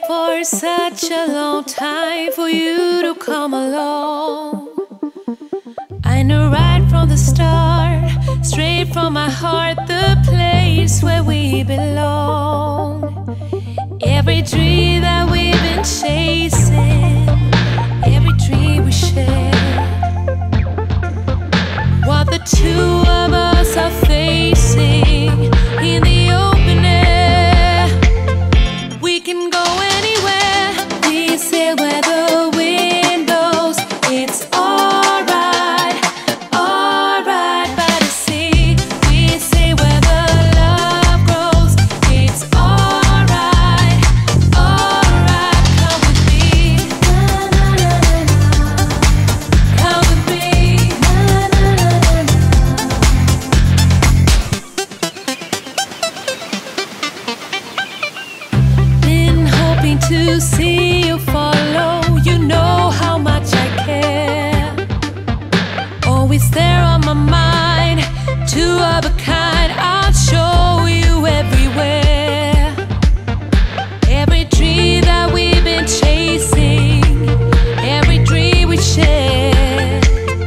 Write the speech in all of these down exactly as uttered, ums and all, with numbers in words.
for such a long time for you to come along. I knew right from the start, straight from my heart, the place where we belong. Every dream that we've been chasing, every dream we share, what the two of us are facing in the open air. We can go anywhere, we say where the wind blows. It's alright, alright by the sea. We say where the love grows. It's alright, alright, come with me. Come with me. Been hoping to see you follow. You know how much I care. Always there on my mind. Two of a kind. I'll show you everywhere. Every dream that we've been chasing, every dream we share,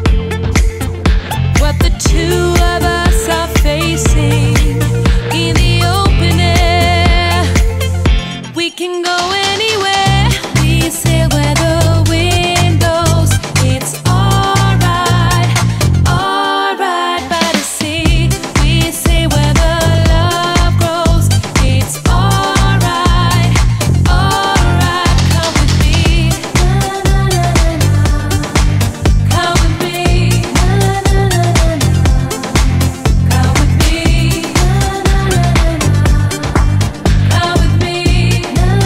what the two of us are facing in the open air. We can go anywhere, we say where the wind goes. It's alright, alright by the sea. We say where the love grows. It's alright, alright, come with me. Come with me. Come with me. Come with me.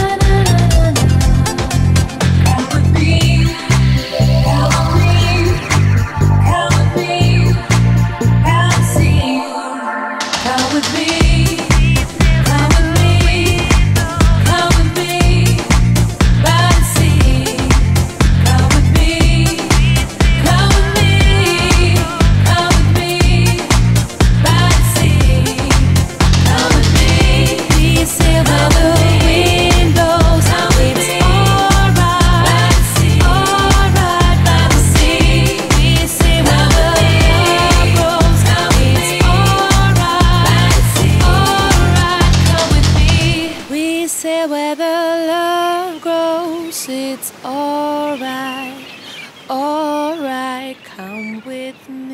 Come with me. Come with me. Come with me. I'll see you. Come with me. Come with me. Come with me. By the sea. Come with me. Come with me. Come with me. By the sea. Come with me. We say where the wind blows. It's alright, alright by the sea. We say where the love grows. It's alright, alright, come with me. We say where the love grows. It's alright, alright, come with me.